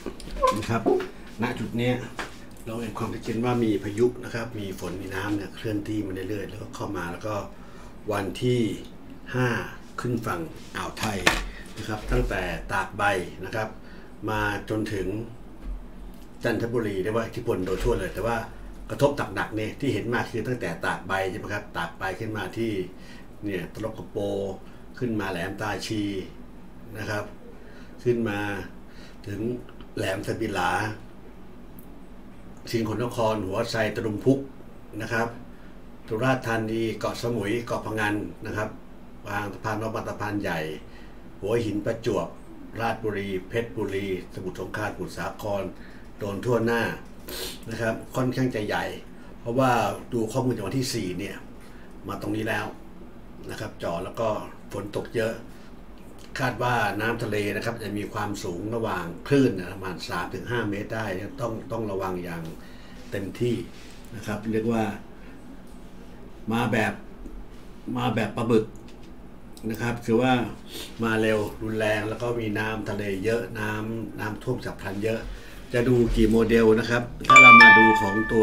นะครับณจุดนี้เราเห็นความชัดเจนว่ามีพายุนะครับมีฝนมีน้ำเนี่ยเคลื่อนที่มาเรื่อยๆแล้วก็เข้ามาแล้วก็วันที่5ขึ้นฝั่งอ่าวไทยนะครับตั้งแต่ตากใบนะครับมาจนถึงจันทบุรีเรียกว่าอิทธิพลโดยทั่วเลยแต่ว่ากระทบหนักๆเนี่ยที่เห็นมากคือตั้งแต่ตากใบใช่ไหมครับตากใบขึ้นมาที่เนี่ยตลกกระโปขึ้นมาแหลมตาชีนะครับขึ้นมาถึงแหลมสบิลาสิงห์ขนนครหัวไซตะลุมพุกนะครับสุราษฎร์ธานีเกาะสมุยเกาะพะงันนะครับบางสะพานนอกบางสะพานใหญ่หัวหินประจวบราชบุรีเพชรบุรีสมุทรสงครามสมุทรสาครโดนทั่วหน้านะครับค่อนข้างจะใหญ่เพราะว่าดูข้อมูลจากวันที่4เนี่ยมาตรงนี้แล้วนะครับจ่อแล้วก็ฝนตกเยอะคาดว่าน้ำทะเลนะครับจะมีความสูงระหว่างคลื่นประมาณ 3-5 เมตรได้ต้องระวังอย่างเต็มที่นะครับเรียกว่ามาแบบปลาบึกนะครับคือว่ามาเร็วรุนแรงแล้วก็มีน้ำทะเลเยอะน้ำท่วมฉับพลันเยอะจะดูกี่โมเดลนะครับถ้าเรามาดูของตัว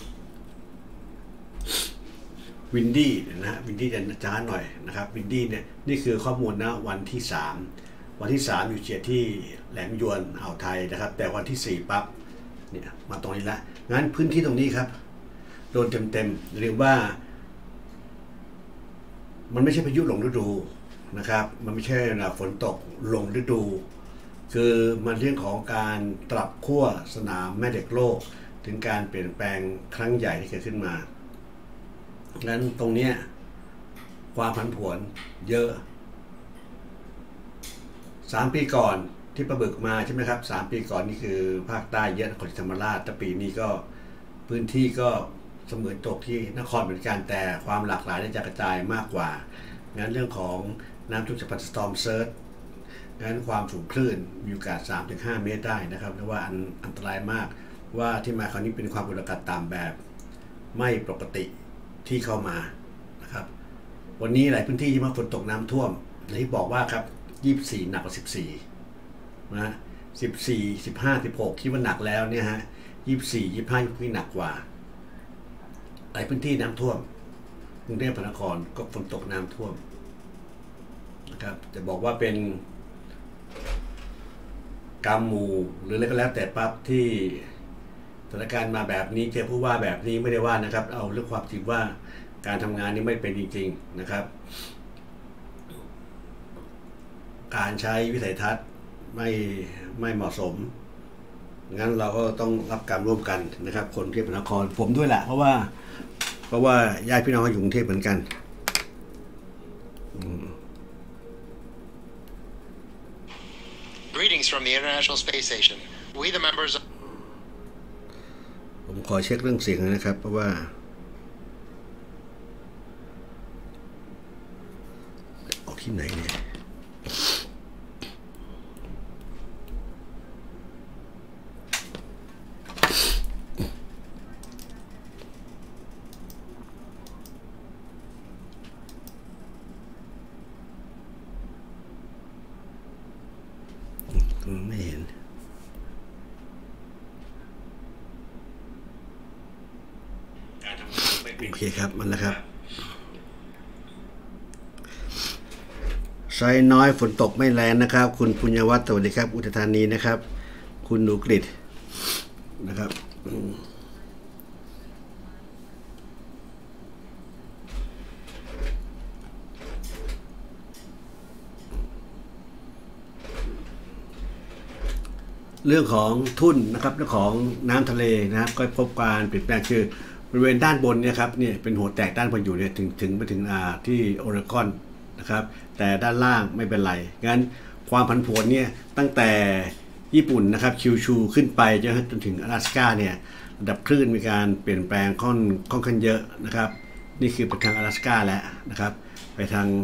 วินดี้นะฮะวินดี้จะช้าหน่อยนะครับวินดี้เนี่ยนี่คือข้อมูลนะวันที่3อยู่เฉียดที่แหลมยวนอ่าวไทยนะครับแต่วันที่4ปั๊บเนี่ยมาตรงนี้ละงั้นพื้นที่ตรงนี้ครับโดนเต็มเรียกว่ามันไม่ใช่พายุหลงฤดูนะครับมันไม่ใช่ฝนตกหลงฤดูคือมันเรื่องของการปรับขั้วสนามแม่เหล็กโลกถึงการเปลี่ยนแปลงครั้งใหญ่ที่เกิดขึ้นมางั้นตรงนี้ความผันผวนเยอะ3 ปีก่อนที่ประบึกมาใช่ไหมครับ3 ปีก่อนนี่คือภาคใต้เยอะนครศรีธรรมราชแต่ปีนี้ก็พื้นที่ก็เสมือนตกที่นครเหมือนกันแต่ความหลากหลายจะกระจายมากกว่างั้นเรื่องของน้ำท่วมฉับพลันสตอร์มเซิร์ชงั้นความสูงคลื่นมีโอกาส 3-5 เมตรได้นะครับและว่าอันตรายมากว่าที่มาคราวนี้เป็นความกดอากาศต่ำแบบไม่ปกติที่เข้ามานะครับวันนี้หลายพื้นที่ที่มาฝนตกน้ำท่วมอย่างที่บอกว่าครับ24หนักกว่า14นะ14 15 16คิดว่าหนักแล้วเนี่ยฮะ24 25ที่หนักกว่าหลายพื้นที่น้ำท่วมกรุงเทพมหานครก็ฝนตกน้ำท่วมนะครับจะบอกว่าเป็นกรรมหมู่หรืออะไรก็แล้วแต่ปั๊บที่สถานการณ์มาแบบนี้เจอผู้ว่าแบบนี้ไม่ได้ว่านะครับเอาเรื่องความจริงว่าการทำงานนี้ไม่เป็นจริงๆนะครับการใช้วิสัยทัศน์ไม่เหมาะสมงั้นเราก็ต้องรับกรรมร่วมกันนะครับคนกรุงเทพมหานครผมด้วยแหละเพราะว่าญาติพี่น้องอยู่กรุงเทพเหมือนกัน Greetings from the International Space Station. We the members of ผมขอเช็คเรื่องเสียงนะครับเพราะว่าออกที่ไหนเนี่ยไม่เห็นโอเคครับมันแล้วครับไซน้อยฝนตกไม่แรงนะครับคุณปุญญวัฒน์สวัสดีครับอุทัยธานีนะครับคุณหนูกฤษนะครับเรื่องของทุ่นนะครับเรื่องของน้ำทะเลนะครับก็พบการเปลี่ยนแปลงคือบริเวณด้านบนเนี่ยครับเนี่ยเป็นหัวแตกด้านบนอยู่เนี่ยถึงไปถึงที่โอเรกอนนะครับแต่ด้านล่างไม่เป็นไรงั้นความผันผวนเนี่ยตั้งแต่ญี่ปุ่นนะครับคิวชูขึ้นไปจนถึง阿拉斯ก้าเนี่ยระดับคลื่นมีการเปลี่ยนแปลงค่อนข้างเยอะนะครับนี่คือไปทาง阿拉斯ก้าแล้วนะครับไปทาง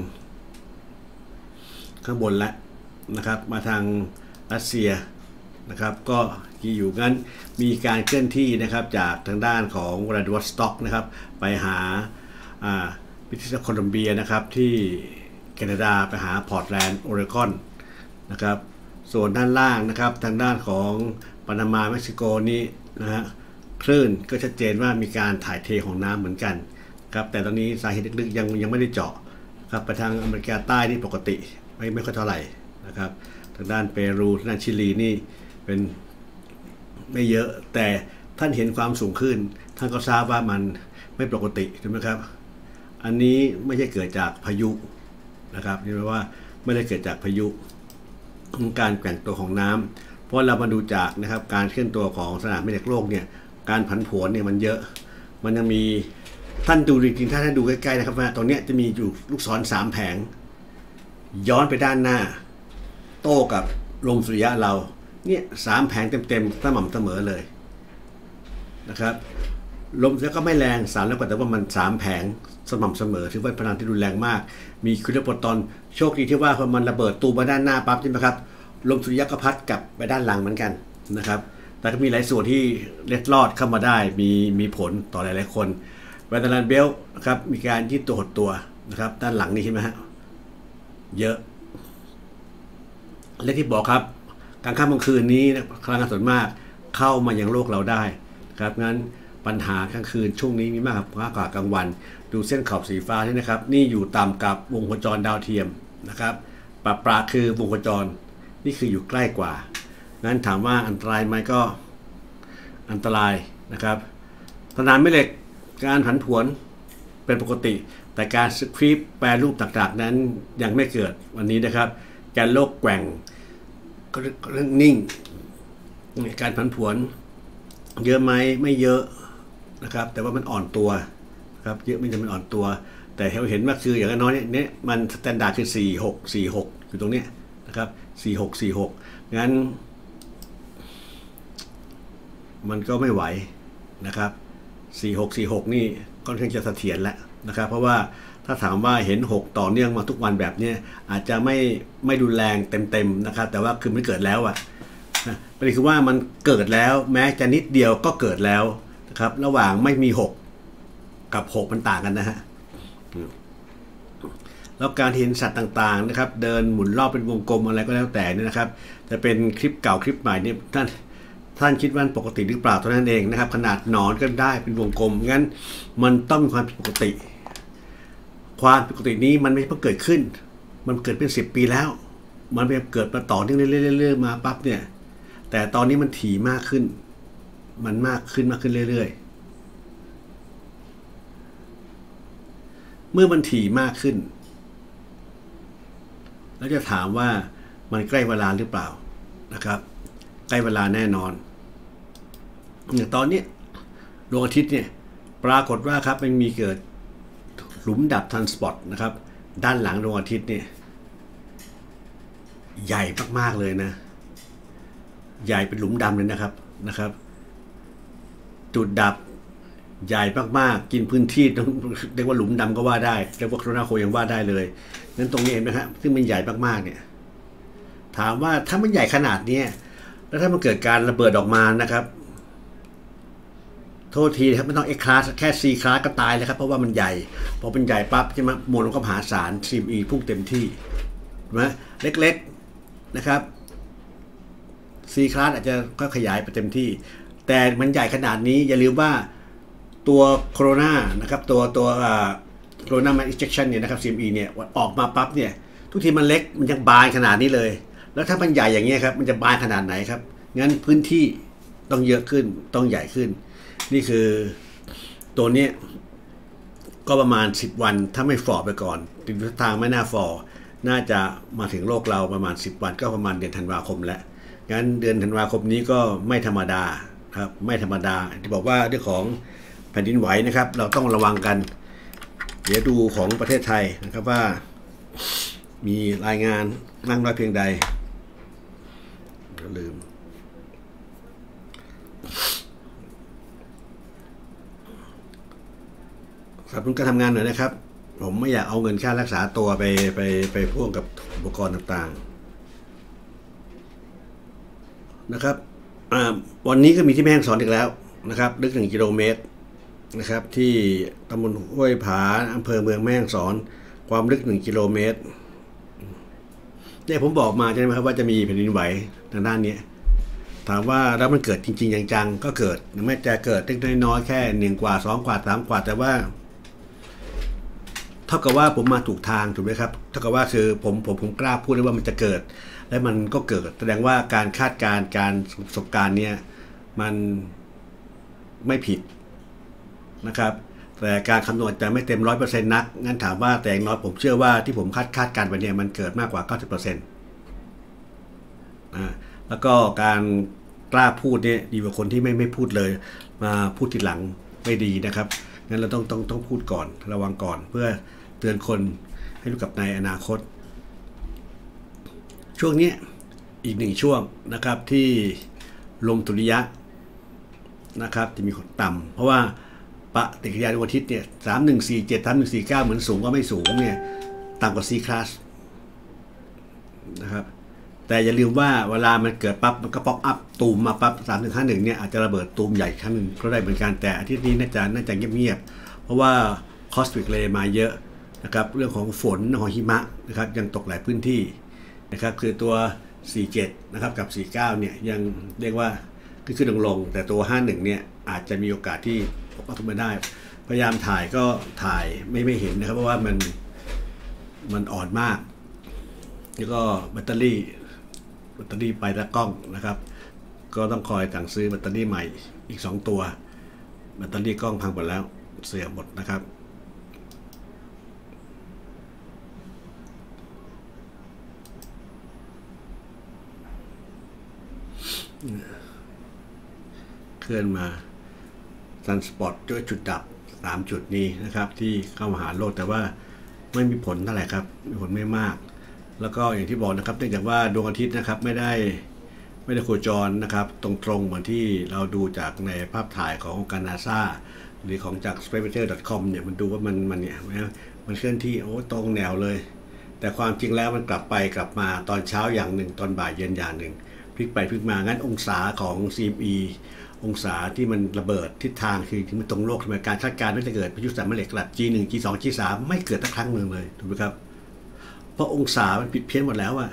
ข้างบนแล้วนะครับมาทางรัสเซียนะครับก็อยู่งั้นมีการเคลื่อนที่นะครับจากทางด้านของวลาดิวอสต็อกนะครับไปหาบริติชโคลัมเบียนะครับที่แคนาดาไปหาพอร์ตแลนด์โอเรกอนนะครับส่วนด้านล่างนะครับทางด้านของปานามาเม็กซิโกนี้นะฮะคลื่นก็ชัดเจนว่ามีการถ่ายเทของน้ำเหมือนกันครับแต่ตอนนี้สาเหตุลึกๆยังไม่ได้เจาะครับไปทางอเมริกาใต้นี่ปกติไม่ค่อยเท่าไหร่นะครับทางด้านเปรูทางด้านชิลีนี่เป็นไม่เยอะแต่ท่านเห็นความสูงขึ้นท่านก็ทราบว่ามันไม่ปกติใช่ไหมครับอันนี้ไม่ใช่เกิดจากพายุนะครับนี่แปลว่าไม่ได้เกิดจากพายุการแกว่งตัวของน้ำเพราะเรามาดูจากนะครับการเคลื่อนตัวของสนามแม่เหล็กโลกเนี่ยการผันผวนเนี่ยมันเยอะมันยังมีท่านดูจริงๆถ้าท่านดูใกล้ๆนะครับว่าตรงนี้จะมีอยู่ลูกศร3แผงย้อนไปด้านหน้าโต้กับลมสุริยะเราเนี่ย3แผงเต็มๆสม่ำเสมอเลยนะครับลมแล้วก็ไม่แรง3แล้วก็แต่ว่ามัน3แผงสม่ำเสมอถือว่าพลังที่รุนแรงมากมีคิวเลโปรตอนโชคดีที่ว่าพอมันระเบิดตูมาด้านหน้าปั๊บใช่ไหมครับลมสุริยะก็พัดกลับไปด้านหลังเหมือนกันนะครับแต่ก็มีหลายส่วนที่เล็ดลอดเข้ามาได้มีผลต่อหลายๆคนแวนเดอร์เบลนะครับมีการยืดตัวหดตัวนะครับด้านหลังนี่ใช่ไหมฮะเยอะและที่บอกครับกลางค่ำกลางคืนนี้พลังงานส่วนมากเข้ามายังโลกเราได้ครับงั้นปัญหากลางคืนช่วงนี้มีมากกว่ากลางวันดูเส้นขอบสีฟ้านี่นะครับนี่อยู่ต่ำกับวงโคจรดาวเทียมนะครับปลาคือวงโคจรนี่คืออยู่ใกล้กว่างั้นถามว่าอันตรายไหมก็อันตรายนะครับสนามแม่เหล็กการผันผวนเป็นปกติแต่การสคริปแปรรูปต่างๆนั้นยังไม่เกิดวันนี้นะครับการโลกแกว่งก็เรื่องนิ่งการผันผวนเยอะไหมไม่เยอะนะครับแต่ว่ามันอ่อนตัวครับเยอะไม่จำเป็นอ่อนตัวแต่เราเห็นว่าคืออย่างน้อยเนี่ยมันสแตนดาร์ดคือ46อยู่ตรงเนี้ยนะครับ46งั้นมันก็ไม่ไหวนะครับ46นี่ค่อนข้างจะเสถียรแล้วนะครับเพราะว่าถ้าถามว่าเห็น6ต่อเนื่องมาทุกวันแบบนี้อาจจะไม่รุนแรงเต็มๆนะครับแต่ว่าคือมันเกิดแล้วอ่ะประเด็นคือว่ามันเกิดแล้วแม้จะนิดเดียวก็เกิดแล้วนะครับระหว่างไม่มี6กับ6มันต่างกันนะฮะแล้วการเห็นสัตว์ต่างๆนะครับเดินหมุนรอบเป็นวงกลมอะไรก็แล้วแต่นี่นะครับจะเป็นคลิปเก่าคลิปใหม่นี่ท่านคิดว่าปกติหรือเปล่าเท่านั้นเองนะครับขนาดหนอนก็ได้เป็นวงกลมงั้นมันต้องมีความผิดปกติความผิดปกตินี้มันไม่เพิ่งเกิดขึ้นมันเกิดเป็น10 ปีแล้วมันไปเกิดมาต่อเนื่องเรื่อยๆมาปั๊บเนี่ยแต่ตอนนี้มันถี่มากขึ้นมันมากขึ้นเรื่อยๆเมื่อมันถี่มากขึ้นแล้วจะถามว่ามันใกล้เวลาหรือเปล่านะครับใกล้เวลาแน่นอนอย่างตอนนี้ดวงอาทิตย์เนี่ยปรากฏว่าครับมันมีเกิดหลุมดับทันสปอตนะครับด้านหลังดวงอาทิตย์เนี่ยใหญ่มากๆเลยนะใหญ่เป็นหลุมดำเลยนะครับจุดดับใหญ่มากๆกินพื้นที่ต้องเรียกว่าหลุมดำก็ว่าได้เรียกว่าโคโรนาโคยังว่าได้เลยงั้นตรงนี้เห็นไหมครับซึ่งมันใหญ่มากๆเนี่ยถามว่าถ้ามันใหญ่ขนาดนี้แล้วถ้ามันเกิดการระเบิดออกมานะครับโทษทีครับไม่ต้อง X class แค่ C class ก็ตายเลยครับเพราะว่ามันใหญ่พอเป็นใหญ่ปั๊บใช่ไหมมวลมันก็มหาศาล CME พุ่งเต็มที่ใช่ไหมเล็กๆนะครับ C class อาจจะก็ขยายไปเต็มที่แต่มันใหญ่ขนาดนี้อย่าลืมว่าตัวโคโรนานะครับตัวโคโรนาแมสอินเจคชันเนี่ยนะครับ CME เนี่ยออกมาปั๊บเนี่ยทุกทีมันเล็กมันยังบานขนาดนี้เลยแล้วถ้ามันใหญ่อย่างเงี้ยครับมันจะบานขนาดไหนครับงั้นพื้นที่ต้องเยอะขึ้นต้องใหญ่ขึ้นนี่คือตัวนี้ก็ประมาณ10 วันถ้าไม่ฝ่อไปก่อนทิศทางไม่น่าฝ่อน่าจะมาถึงโลกเราประมาณ10 วันก็ประมาณเดือนธันวาคมแล้วงั้นเดือนธันวาคมนี้ก็ไม่ธรรมดาครับไม่ธรรมดาที่บอกว่าเรื่องของแผ่นดินไหวนะครับเราต้องระวังกันเดี๋ยวดูของประเทศไทยนะครับว่ามีรายงานมากน้อยเพียงใดลืมสนับสนุนการทำงานหน่อยนะครับผมไม่อยากเอาเงินค่ารักษาตัวไปพ่วงกับอุปกรณ์ต่างๆนะครับวันนี้ก็มีที่แม่ฮ่องสอนอีกแล้วนะครับลึก1 กิโลเมตรนะครับที่ตำบลห้วยผาอำเภอเมืองแม่ฮ่องสอนความลึก1 กิโลเมตรเนี่ยผมบอกมาใช่ไหมครับว่าจะมีแผ่นดินไหวทางด้านนี้ถามว่าแล้วมันเกิดจริงๆจังๆก็เกิดไม่จะเกิดเล็กน้อยแค่1 กว่า 2 กว่า 3 กว่าแต่ว่าเท่ากับว่าผมมาถูกทางถูกไหมครับเท่ากับว่าคือผมกล้าพูดได้ว่ามันจะเกิดและมันก็เกิดแสดงว่าการคาดการณ์การประสบการณ์เนี่ยมันไม่ผิดนะครับแต่การคำนวณจะไม่เต็ม 100% นักงั้นถามว่าแต่อย่างน้อยผมเชื่อว่าที่ผมคาดการณ์ไปเนี่ยมันเกิดมากกว่า 90%แล้วก็การกล้าพูดเนี่ยดีกว่าคนที่ไม่พูดเลยมาพูดทีหลังไม่ดีนะครับงั้นเราต้องพูดก่อนระวังก่อนเพื่อเตือนคนให้รู้กับในอนาคตช่วงนี้อีก1ช่วงนะครับที่ลมสุริยะนะครับจะมีต่ำเพราะว่าปฏิกิริยาดวงอาทิตย์เนี่ย3147 3149เหมือนสูงก็ไม่สูงเนี่ยต่ำกว่า C class นะครับแต่อย่าลืมว่าเวลามันเกิดปั๊บมันก็ป๊อปอัพตูมมาปั๊บ3151เนี่ยอาจจะระเบิดตูมใหญ่ครั้งหนึ่งก็ได้เหมือนกันแต่อาทิตย์นี้น่าจะเงียบๆเพราะว่าคอสมิกเรย์มาเยอะนะครับเรื่องของฝนของหิมะนะครับยังตกหลายพื้นที่นะครับคือตัว47นะครับกับ49เนี่ยยังเรียกว่าขึ้นลงแต่ตัว51เนี่ยอาจจะมีโอกาสที่ปกทุกมาได้พยายามถ่ายก็ถ่ายไม่เห็นนะครับเพราะว่ามันอ่อนมากแล้วก็แบตเตอรี่ไปตะกล้องนะครับก็ต้องคอยสั่งซื้อแบตเตอรี่ใหม่อีก2ตัวแบตเตอรี่กล้องพังหมดแล้วเสียหมดนะครับเคลื่อนมาซันสปอตด้วยจุดดับ3จุดนี้นะครับที่เข้ามาหาโลกแต่ว่าไม่มีผลเท่าไหร่ครับมีผลไม่มากแล้วก็อย่างที่บอกนะครับเนื่องจากว่าดวงอาทิตย์นะครับไม่ได้โคจรนะครับตรงๆเหมือนที่เราดูจากในภาพถ่ายขององค์การนาซาหรือของจาก spaceweather.com เนี่ยมันดูว่ามันเคลื่อนที่ตรงแนวเลยแต่ความจริงแล้วมันกลับมาตอนเช้าอย่างหนึ่งตอนบ่ายเย็นอย่างหนึ่งพลิกไปพลิกมางั้นองศาของ CME องศาที่มันระเบิดทิศทางคือที่มันตรงโลกทำไมการคาดการณ์ว่าจะเกิดพายุสามแม่เหล็กระดับ G1 G2 G3 ไม่เกิดสักครั้งหนึ่งเลยถูกไหมครับเพราะองศามันผิดเพี้ยนหมดแล้วอะ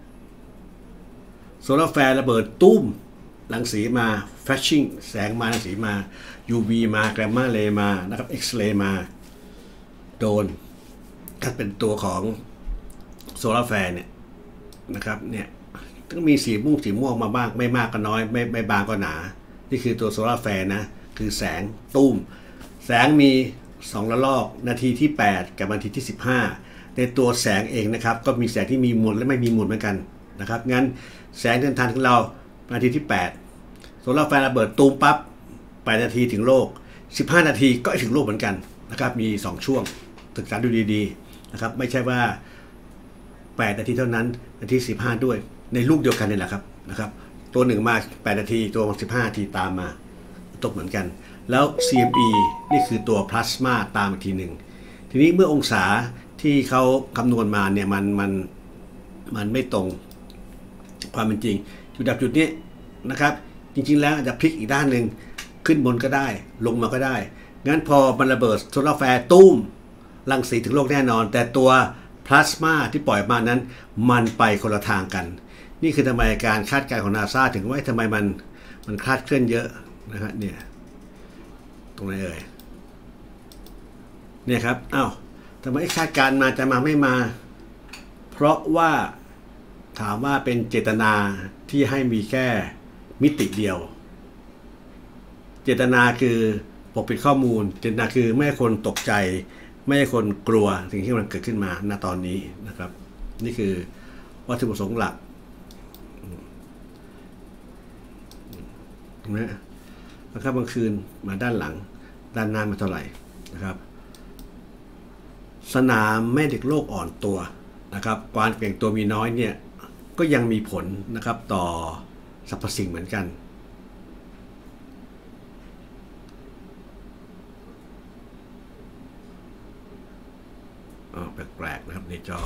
โซลาร์แฟร์ระเบิดตุ้มรังสีมาแฟลชชิ่งแสงมารังสีมา UV มาแกรมมาเรย์มานะครับ X-ray มาโดนถ้าเป็นตัวของโซลาร์แฟร์เนี่ยนะครับเนี่ยต้องมีสีม่วงมาบ้างไม่มากก็น้อยไม่บางก็หนานี่คือตัวโซลาร์แฟร์นะคือแสงตุ้มแสงมี2 ระลอกนาทีที่8กับนาทีที่15ในตัวแสงเองนะครับก็มีแสงที่มีหมุนและไม่มีหมุนเหมือนกันนะครับงั้นแสงเดินทางของเรานาทีที่8โซลาร์แฟร์ระเบิดตูมปั๊บ8 นาทีถึงโลก15 นาทีก็ถึงโลกเหมือนกันนะครับมี2ช่วงศึกษาดูดีๆนะครับไม่ใช่ว่า8 นาทีเท่านั้นนาที15ด้วยในลูกเดียวกันนี่แหละครับนะครับตัว1มา8 นาทีตัว15 นาทีตามมาตกเหมือนกันแล้ว CME นี่คือตัวพลาสมาตามอีกทีหนึ่งทีนี้เมื่อองศาที่เขาคำนวณมาเนี่ยมันไม่ตรงความเป็นจริงจุดดับจุดนี้นะครับจริงๆแล้วอาจจะพลิกอีกด้านหนึ่งขึ้นบนก็ได้ลงมาก็ได้งั้นพอมันระเบิดโซลาร์แฟร์ตุ้มรังสีถึงโลกแน่นอนแต่ตัวพลาสมาที่ปล่อยมานั้นมันไปคนละทางกันนี่คือทำไมการคาดการณ์ของนาซาถึงว่าทำไมมันคลาดเคลื่อนเยอะนะฮะเนี่ยตรงไหนเอ่ยเนี่ยครับทำไมคาดการณ์มาจะมาไม่มาเพราะว่าถามว่าเป็นเจตนาที่ให้มีแค่มิติเดียวเจตนาคือปกปิดข้อมูลเจตนาคือไม่ให้คนตกใจไม่ให้คนกลัวสิ่งที่มันเกิดขึ้นมาณตอนนี้นะครับนี่คือวัตถุประสงค์หลักนะครับกลางคืนมาด้านหลังด้านหน้ามาเท่าไหร่นะครับสนามแม่เด็กโลกอ่อนตัวนะครับการเปลี่ยนตัวมีน้อยเนี่ยก็ยังมีผลนะครับต่อสรรพสิ่งเหมือนกันแปลกๆนะครับในจอ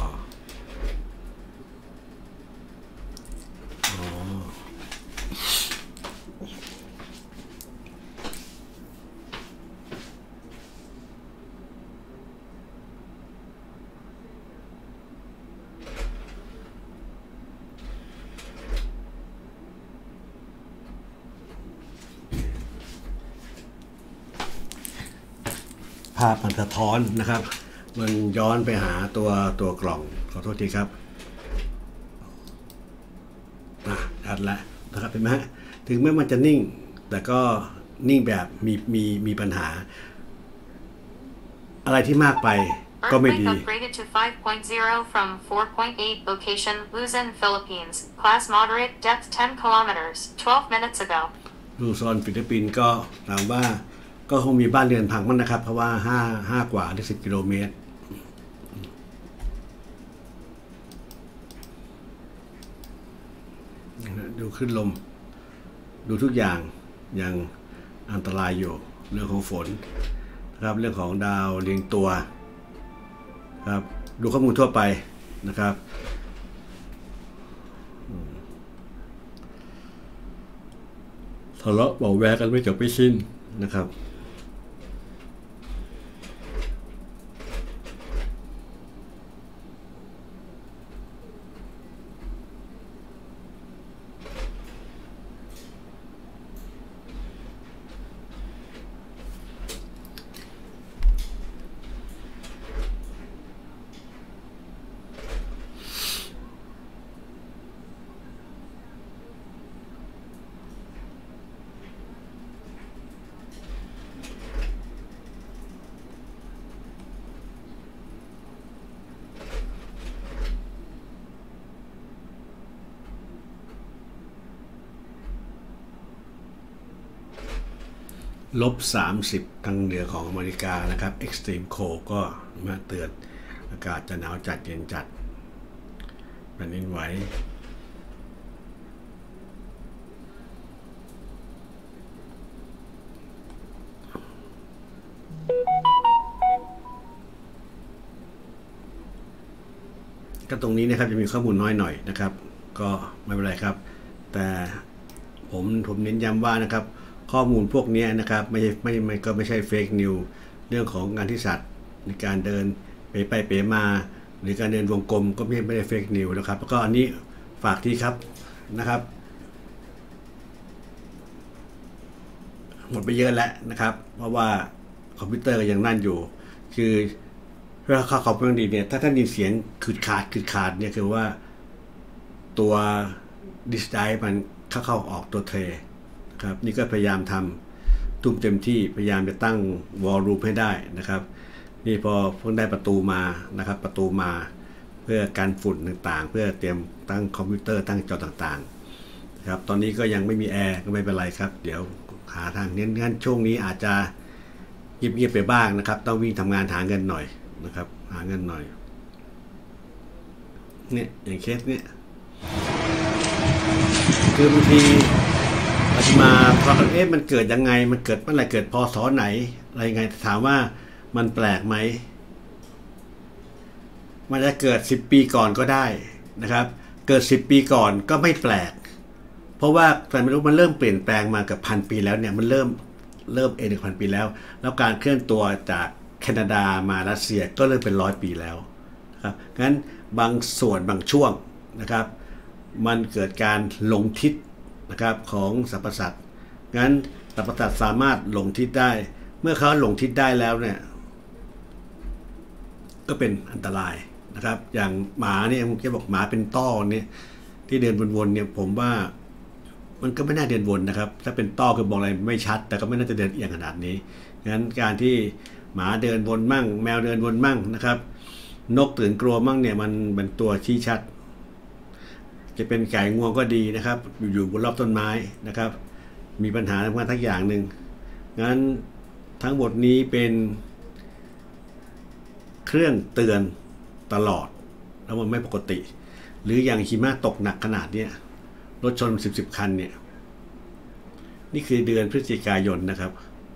าพมันสะท้อนนะครับมันย้อนไปหาตัวกล่องขอโทษทีครับชัดแล้วนะครับเห็นไหมถึงแม้มันจะนิ่งแต่ก็นิ่งแบบมีปัญหาอะไรที่มากไปก็ไม่ดี upgraded to 5.0 from 4.8 location Luzon, Philippines. Class moderate, depth 10 kilometers, 12 minutes ago. ลูซอนฟิลิปปินส์ก็ถามว่าก็คงมีบ้านเรือนพังมั้งนะครับเพราะว่า5กว่าได้10 กิโลเมตรดูขึ้นลมดูทุกอย่างยังอันตรายอยู่เรื่องของฝนนะครับเรื่องของดาวเรียงตัวครับดูข้อมูลทั่วไปนะครับทะเลาะเบาแวกกันไม่จบไม่สิ้นนะครับ-30 ทางเหนือของอเมริกานะครับ Extreme Cold ก็มาเตือนอากาศจะหนาวจัดเย็นจัดแผ่นดินไหวก็ตรงนี้นะครับจะมีข้อมูลน้อยหน่อยนะครับก็ไม่เป็นไรครับแต่ผมเน้นย้ำว่านะครับข้อมูลพวกนี้นะครับไม่ใช่เฟกนิวเรื่องของงานที่สัตว์ในการเดินไปมาหรือการเดินวงกลมก็ไม่ได้เฟกนิวนะครับแล้วก็อันนี้ฝากทีครับนะครับหมดไปเยอะแล้วนะครับเพราะว่าคอมพิวเตอร์ก็ยังนั่นอยู่คือเวลาเข้าคอมพิวเตอร์ดีเนี่ยถ้าท่านยินเสียงขืดขาดเนี่ยคือว่าตัวดิสไดร์มันเข้าออกตัวเทรครับนี่ก็พยายามทำทุ่มเต็มที่พยายามจะตั้งวอลลุ่มให้ได้นะครับนี่พอเพิ่งได้ประตูมานะครับประตูมาเพื่อการฝุ่นต่างๆเพื่อเตรียมตั้งคอมพิวเตอร์ตั้งจอต่างๆนะครับตอนนี้ก็ยังไม่มีแอร์ก็ไม่เป็นไรครับเดี๋ยวหาทางเน้นช่วงนี้อาจจะเงียบไปบ้างนะครับต้องวิ่งทำงานหาเงินหน่อยนะครับหาเงินหน่อยเนี่ยอย่างเคสเนี่ยคือบางทีอาจจะมาพอมันเกิดยังไงมันเกิดเมื่อไหร่เกิดพศไหนอะไรไงถามว่ามันแปลกไหมมันจะเกิด10 ปีก่อนก็ได้นะครับเกิด10 ปีก่อนก็ไม่แปลกเพราะว่าแต่ไม่รู้มันเริ่มเปลี่ยนแปลงมากับ1,000 ปีแล้วเนี่ยมันเริ่ม1,000 ปีแล้วการเคลื่อนตัวจากแคนาดามารัสเซียก็เริ่มเป็น100 ปีแล้วครับงั้นบางส่วนบางช่วงนะครับมันเกิดการหลงทิศนะครับของสรรพสัตว์งั้นสรรพสัตว์สามารถหลงทิศได้เมื่อเขาหลงทิศได้แล้วเนี่ยก็เป็นอันตรายนะครับอย่างหมาเนี่ยผมจะบอกหมาเป็นต้อเนี่ยที่เดินวนๆเนี่ยผมว่ามันก็ไม่น่าเดินวนนะครับถ้าเป็นต้อคือบอกอะไรไม่ชัดแต่ก็ไม่น่าจะเดินเอียงขนาดนี้งั้นการที่หมาเดินวนมั่งแมวเดินวนมั่งนะครับนกตื่นกลัวมั่งเนี่ยมันเป็นตัวชี้ชัดจะเป็นไก่งวงก็ดีนะครับอยู่บนรอบต้นไม้นะครับมีปัญหาทั้งอย่างหนึ่งงั้นทั้งหมดนี้เป็นเครื่องเตือนตลอดแล้วมันไม่ปกติหรืออย่างหิมะตกหนักขนาดนี้รถชน10 คันเนี่ยนี่คือเดือนพฤศจิกายนนะครับ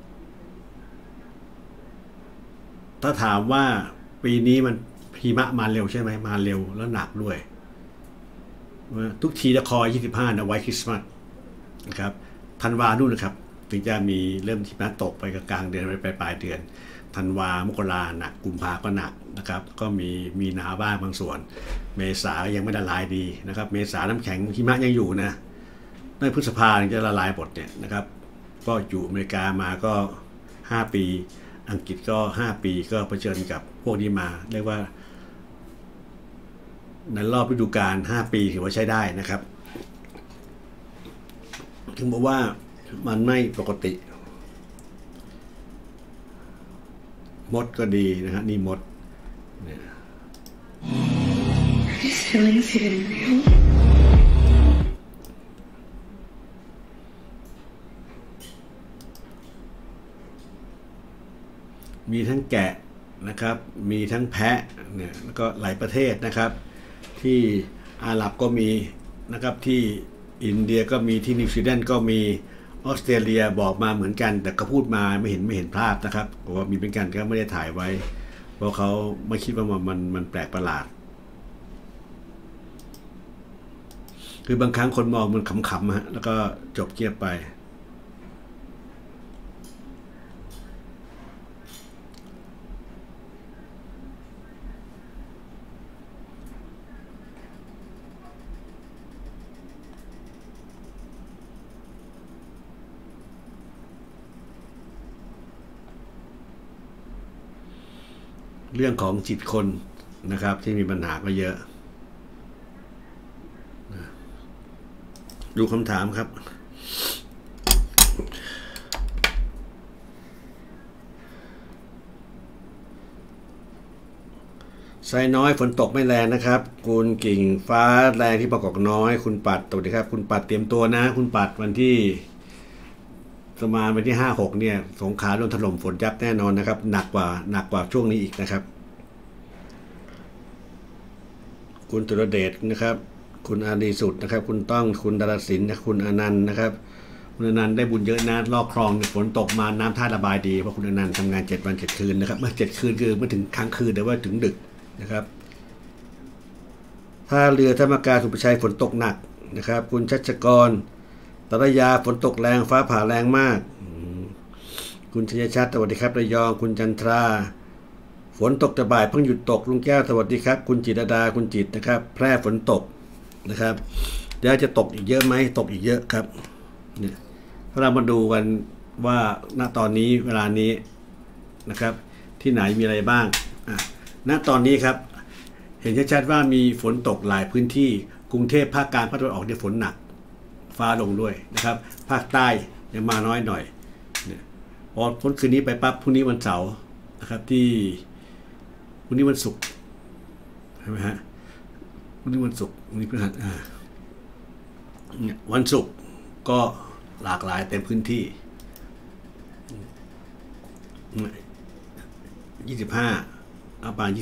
ถ้าถามว่าปีนี้มันหิมะมาเร็วใช่ไหมมาเร็วแล้วหนักด้วยทุกทีจะคอย25นะไว้คริสต์มาสนะครับธันวานู่นนะครับถึงจะมีเริ่มหิมะตกไปกลางเดือนไปปลายเดือนธันวามกราหนักกุมภาก็หนักนะครับก็มีหนาวบ้างบางส่วนเมษายังไม่ละลายดีนะครับเมษาน้ำแข็งหิมะยังอยู่นะในพฤษภาจะละลายหมดเนี่ยนะครับก็อยู่อเมริกามาก็5 ปีอังกฤษก็5 ปีก็เผชิญกับพวกนี้มาเรียกว่าในรอบฤดูกาล5 ปีถือว่าใช้ได้นะครับถึงบอกว่ามันไม่ปกติมดก็ดีนะฮะนี่มดเนี่ย These feelings even real? มีทั้งแกะนะครับมีทั้งแพะเนี่ยแล้วก็หลายประเทศนะครับที่อาหรับก็มีนะครับที่อินเดียก็มีที่นิวซีแลนด์ก็มีออสเตรเลียบอกมาเหมือนกันแต่ก็พูดมาไม่เห็นภาพนะครับบอกว่ามีเป็นกันก็ไม่ได้ถ่ายไว้เพราะเขาไม่คิดว่ามันแปลกประหลาดคือบางครั้งคนมองมันขำๆฮะแล้วก็จบเกียบไปเรื่องของจิตคนนะครับที่มีปัญหาก็เยอะดูคำถามครับไซน้อยฝนตกไม่แรงนะครับคุณกิ่งฟ้าแรงที่ประกอบน้อยคุณปัดสวัสดีครับคุณปัดเตรียมตัวนะคุณปัดวันที่ประมาณวันที่5-6เนี่ยสงขลาโดนถล่มฝนยับแน่นอนนะครับหนักกว่าช่วงนี้อีกนะครับคุณตุรเดชนะครับคุณอารีสุดนะครับคุณต้องคุณดาราศิลป์นะคุณอนันต์นะครับคุณอนันต์ได้บุญเยอะนะลอกคลองฝนตกมาน้ำท่าระบายดีเพราะคุณอนันต์ทำงาน7 วัน 7 คืนนะครับเมื่อ7 คืนคือไม่ถึงค้างคืนแต่ว่าถึงดึกนะครับท่าเรือธรรมกาสุภชัยฝนตกหนักนะครับคุณชัชกรตระยาฝนตกแรงฟ้าผ่าแรงมากคุณชัยชัดสวัสดีครับระยองคุณจันทราฝนตกแต่บ่ายเพิ่งหยุดตกลุงแก้วสวัสดีครับคุณจิตรดาคุณจิตนะครับแพร่ฝนตกนะครับเดี๋ยวจะตกอีกเยอะไหมตกอีกเยอะครับเนี่ยเรามาดูกันว่าณตอนนี้เวลานี้นะครับที่ไหนมีอะไรบ้างณตอนนี้ครับเห็นชัดๆว่ามีฝนตกหลายพื้นที่กรุงเทพภาคกลางภาคตะวันออกเนี่ยฝนหนักฟ้าลงด้วยนะครับภาคใต้ยังมาน้อยหน่อยเนี่ยพอพ้นคืนนี้ไปปั๊บพรุ่งนี้วันเสาร์นะครับที่พรุ่งนี้วันศุกร์ใช่ไหมฮะพรุ่งนี้วันศุกร์วันนี้พฤหัสวันศุกร์ก็หลากหลายเต็มพื้นที่25อัปปาน26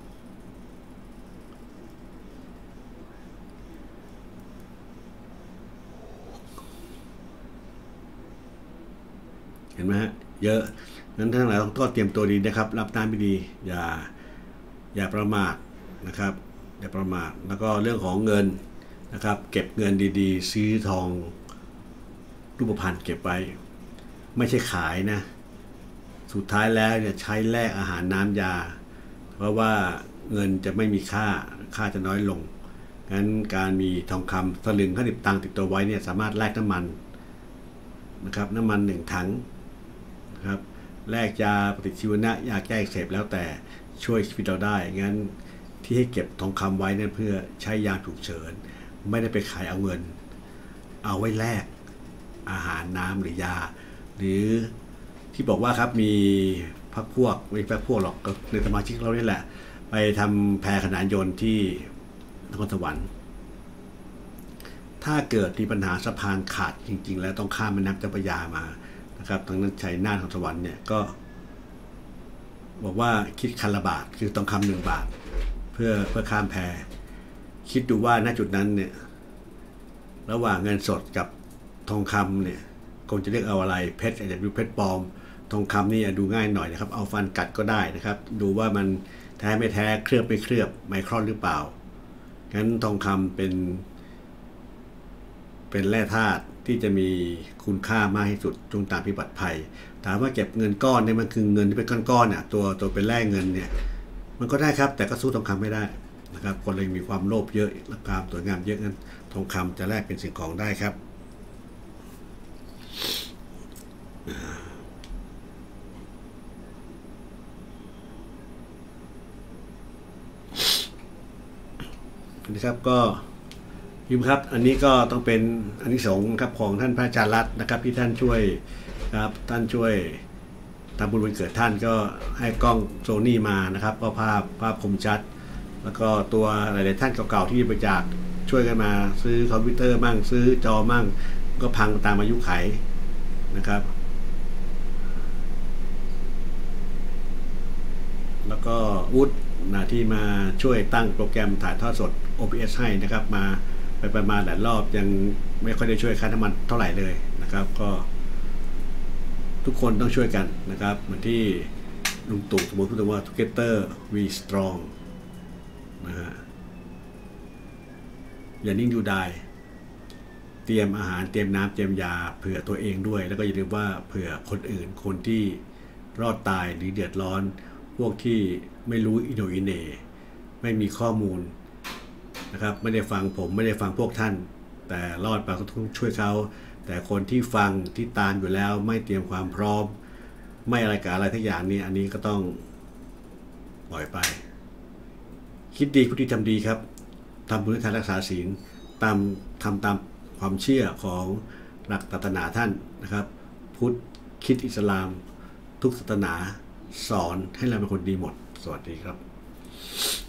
เห็นไหมฮะเยอะนั้นทั้งหลายต้องเตรียมตัวดีนะครับรับน้ำไม่ดีอย่าประมาทนะครับอย่าประมาทแล้วก็เรื่องของเงินนะครับเก็บเงินดีๆซื้อทองรูปพรรณเก็บไว้ไม่ใช่ขายนะสุดท้ายแล้วเนี่ยใช้แลกอาหารน้ำยาเพราะว่าเงินจะไม่มีค่าจะน้อยลงงั้นการมีทองคำสลึง50 ตังค์ติดตัวไว้เนี่ยสามารถแลกน้ำมันนะครับน้ำมัน1 ถังนะครับแลกยาปฏิชีวนะยาแก้อักเสบแล้วแต่ช่วยชีวิตเราได้งั้นที่ให้เก็บทองคำไว้เนี่ยเพื่อใช้ยามฉุกเฉินไม่ได้ไปขายเอาเงินเอาไว้แลกอาหารน้ำหรือยาหรือที่บอกว่าครับมีพรรคพวกไม่พรรคพวกหรอกก็ในสมาชิกเรานี่แหละไปทำแพขนานยนต์ที่นครสวรรค์ถ้าเกิดมีปัญหาสะพานขาดจริงๆแล้วต้องข้ามแม่น้ำเจ้าพระยามานะครับทางนั้นชัยนาทนครสวรรค์เนี่ยก็บอกว่าคิดคันละบาทคือต้องคำ1 บาทเพื่อข้ามแพคิดดูว่าณจุดนั้นเนี่ยระหว่างเงินสดกับทองคำเนี่ยคงจะเลือกเอาอะไรเพชรอาจจะดูเพชรปลอมทองคำนี่ดูง่ายหน่อยนะครับเอาฟันกัดก็ได้นะครับดูว่ามันแท้ไม่แท้เคลือบไม่เคลือบไมครอนหรือเปล่างั้นทองคำเป็นแร่ธาตุที่จะมีคุณค่ามากที่สุดจงตามพิบัติภัยถามว่าเก็บเงินก้อนเนี่ยมันคือเงินที่เป็นก้อนๆเนี่ยตัวเป็นแร่เงินเนี่ยมันก็ได้ครับแต่ก็สู้ทองคำไม่ได้นะครับคนเลยมีความโลภเยอะราคาสวยงามเยอะงั้นทองคำจะแลกเป็นสิ่งของได้ครับนะครับก็พิมพ์ครับอันนี้ก็ต้องเป็นอานิสงส์ครับของท่านพระอาจารย์รัตน์นะครับที่ท่านช่วยครับท่านช่วยทำบุญวันเกิดท่านก็ให้กล้องโซนี่มานะครับก็ภาพคมชัดแล้วก็ตัวหลายๆท่านเก่าๆที่บริจาคช่วยกันมาซื้อคอมพิวเตอร์มั่งซื้อจอมั่งก็พังตามอายุไขนะครับแล้วก็วุฒิที่มาช่วยตั้งโปรแกรมถ่ายทอดสด OBS ให้นะครับมาไปประมาณหลายรอบยังไม่ค่อยได้ช่วยค่าน้ำมันเท่าไหร่เลยนะครับก็ทุกคนต้องช่วยกันนะครับเหมือนที่ลุงตู่สมมติพูดว่า Together we strong นะฮะอย่านิ่งดูได้เตรียมอาหารเตรียมน้ำเตรียมยาเผื่อตัวเองด้วยแล้วก็อย่าลืมว่าเผื่อคนอื่นคนที่รอดตายหรือเดือดร้อนพวกที่ไม่รู้อิโหนอิเหน่ไม่มีข้อมูลนะครับไม่ได้ฟังผมไม่ได้ฟังพวกท่านแต่รอดไปก็ต้องช่วยเขาแต่คนที่ฟังที่ตามอยู่แล้วไม่เตรียมความพร้อมไม่อะไรกับอะไรทั้งอย่างนี้อันนี้ก็ต้องปล่อยไปคิดดีพูดดีทำดีครับทำบุญทานรักษาศีลทำตามความเชื่อของหลักศาสนาท่านนะครับพุทธคริสต์อิสลามทุกศาสนาสอนให้เราเป็นคนดีหมดสวัสดีครับ